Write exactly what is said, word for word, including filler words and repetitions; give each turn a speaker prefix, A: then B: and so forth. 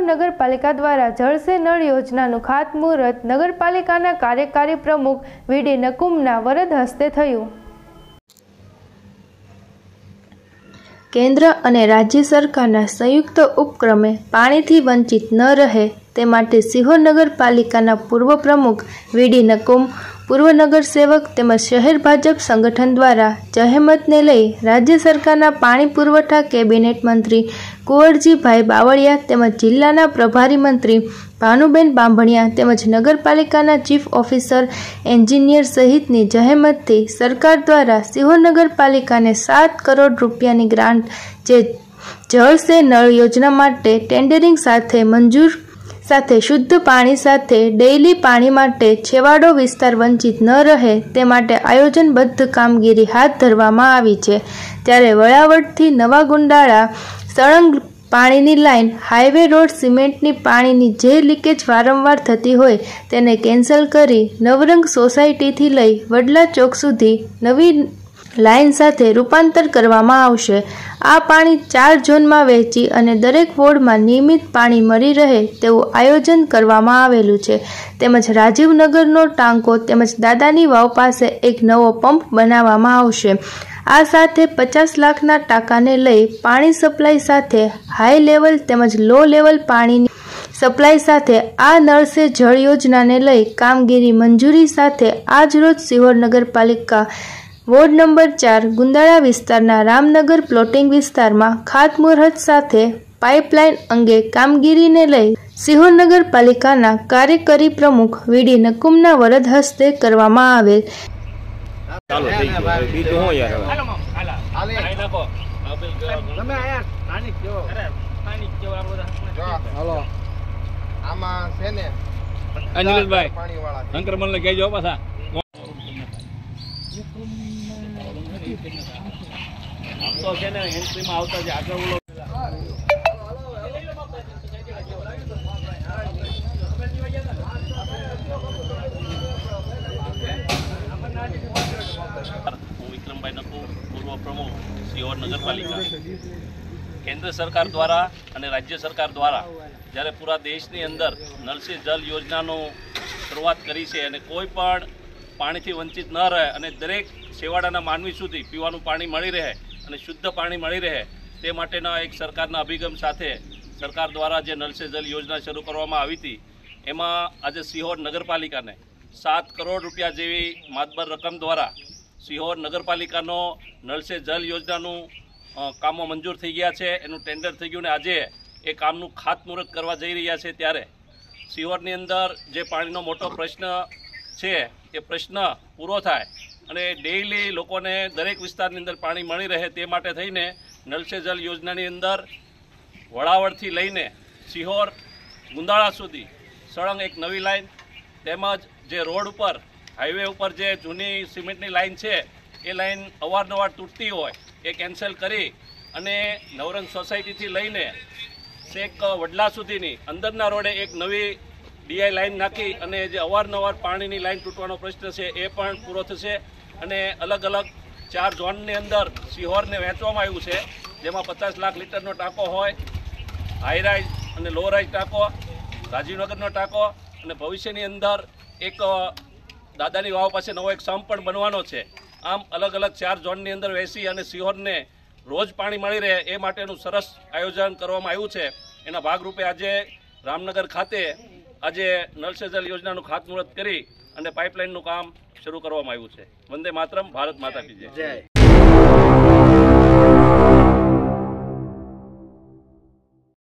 A: નગરપાલિકા દ્વારા જળ સે નળ યોજનાનું ખાતમુહૂર્ત નગરપાલિકાના કાર્યકારી પ્રમુખ વીડી નકુમના વરદ હસ્તે થયું। કેન્દ્ર અને રાજ્ય સરકારના સંયુક્ત ઉપક્રમે પાણીથી વંચિત ન રહે તે માટે સિહોર નગરપાલિકાના પૂર્વ પ્રમુખ વીડી નકુમ, પૂર્વ નગરસેવક તેમજ શહેર ભાજપ સંગઠન દ્વારા જહેમતને લઈ રાજ્ય સરકારના પાણી પુરવઠા કેબિનેટ મંત્રી કુંવરજીભાઈ બાવળિયા તેમજ જિલ્લાના પ્રભારી મંત્રી ભાનુબેન બાંભણિયા તેમજ નગરપાલિકાના ચીફ ઓફિસર એન્જિનિયર સહિતની જહેમતથી સરકાર દ્વારા સિહોર નગરપાલિકાને સાત કરોડ રૂપિયાની ગ્રાન્ટ જે જળ સે નળ યોજના માટે ટેન્ડરિંગ સાથે મંજૂર સાથે શુદ્ધ પાણી સાથે ડેઇલી પાણી માટે છેવાડો વિસ્તાર વંચિત ન રહે તે માટે આયોજનબદ્ધ કામગીરી હાથ ધરવામાં આવી છે। ત્યારે વળાવડથી નવા ગુંડાળા સળંગ પાણીની લાઇન, હાઈવે રોડ સિમેન્ટની પાણીની જે લીકેજ વારંવાર થતી હોય તેને કેન્સલ કરી નવરંગ સોસાયટીથી લઈ વડલા ચોક સુધી નવી લાઇન સાથે રૂપાંતર કરવામાં આવશે। આ પાણી ચાર ઝોનમાં વહેંચી અને દરેક વોર્ડમાં નિયમિત પાણી મળી રહે તેવું આયોજન કરવામાં આવેલું છે। તેમજ રાજીવનગરનો ટાંકો તેમજ દાદાની વાવ પાસે એક નવો પંપ બનાવવામાં આવશે। આ સાથે પચાસ લાખના ટાંકાને લઈ પાણી સપ્લાય સાથે હાઈ લેવલ તેમજ લો લેવલ પાણીની સપ્લાય સાથે આ નળ સે જળ યોજનાને લઈ કામગીરી મંજૂરી સાથે આજરોજ સિહોર નગરપાલિકા વોર્ડ નંબર ચાર ગુંદાળા વિસ્તારના રામનગર પ્લોટિંગ વિસ્તારમાં ખાતમુહૂર્ત સાથે પાઇપલાઇન અંગે કામગીરીને લઈ સિહોર નગરપાલિકાના કાર્યકારી પ્રમુખ વીડી નકુમના વરદ હસ્તે કરવામાં આવેલ।
B: તો છે ને એન્ટ્રીમાં આવતા જે આગળ ઓલો વિક્રમભાઈ નકુમ, પૂર્વ પ્રમુખ સિહોર નગરપાલિકા। કેન્દ્ર સરકાર દ્વારા અને રાજ્ય સરકાર દ્વારા જ્યારે પૂરા દેશની અંદર નળ સે જલ યોજનાનું શરૂઆત કરી છે અને કોઈ પણ પાણીથી વંચિત ન રહે અને દરેક છેવાડાના માનવી સુધી પીવાનું પાણી મળી રહે અને શુદ્ધ પાણી મળી રહે તે માટેના એક સરકારના અભિગમ સાથે સરકાર દ્વારા જે નળ સે જલ યોજના શરૂ કરવામાં આવી હતી એમાં આજે સિહોર નગરપાલિકાને સાત કરોડ રૂપિયા જેવી માતબર રકમ દ્વારા સિહોર નગરપાલિકાનો નળ સે જલ યોજનાનું કામો મંજૂર થઈ ગયા છે, એનું ટેન્ડર થઈ ગયું ને આજે એ કામનું ખાતમુહૂર્ત કરવા જઈ રહ્યા છે। ત્યારે સિહોરની અંદર જે પાણીનો મોટો પ્રશ્ન છે એ પ્રશ્ન પૂરો થાય અને ડેઇલી લોકોને દરેક વિસ્તારની અંદર પાણી મળી રહે તે માટે થઈને નળ સે જલ યોજનાની અંદર વળાવડથી લઈને સિહોર ગુંદાળા સુધી સળંગ એક નવી લાઇન તેમજ જે રોડ ઉપર હાઈવે ઉપર જે જૂની સિમેન્ટની લાઇન છે એ લાઇન અવારનવાર તૂટતી હોય એ કેન્સલ કરી અને નવરંગ સોસાયટીથી લઈને છેક વડલા સુધીની અંદરના રોડે એક નવી ડીઆઈ લાઇન નાખી અને જે અવારનવાર પાણીની લાઇન તૂટવાનો પ્રશ્ન છે એ પણ પૂરો થશે। અને અલગ અલગ ચાર ઝોનની અંદર સિહોરને વહેંચવામાં આવ્યું છે, જેમાં પચાસ લાખ લીટરનો ટાંકો હોય, હાઈ રાઇઝ અને લો રાઇઝ ટાંકો, રાજીવનગરનો ટાંકો અને ભવિષ્યની અંદર એક દાદાની વાવ પાસે નવો એક સંપ પણ બનવાનો છે। આમ અલગ અલગ ચાર ઝોનની અંદર વહેંચી અને સિહોરને રોજ પાણી મળી રહે એ માટેનું સરસ આયોજન કરવામાં આવ્યું છે। એના ભાગરૂપે આજે રામનગર ખાતે આજે નળ સે જલ યોજનાનું ખાતમુહૂર્ત કરી અને પાઇપલાઇનનું કામ શરૂ કરવામાં આવ્યું છે। વંદે માતરમ, ભારત માતા કી જય।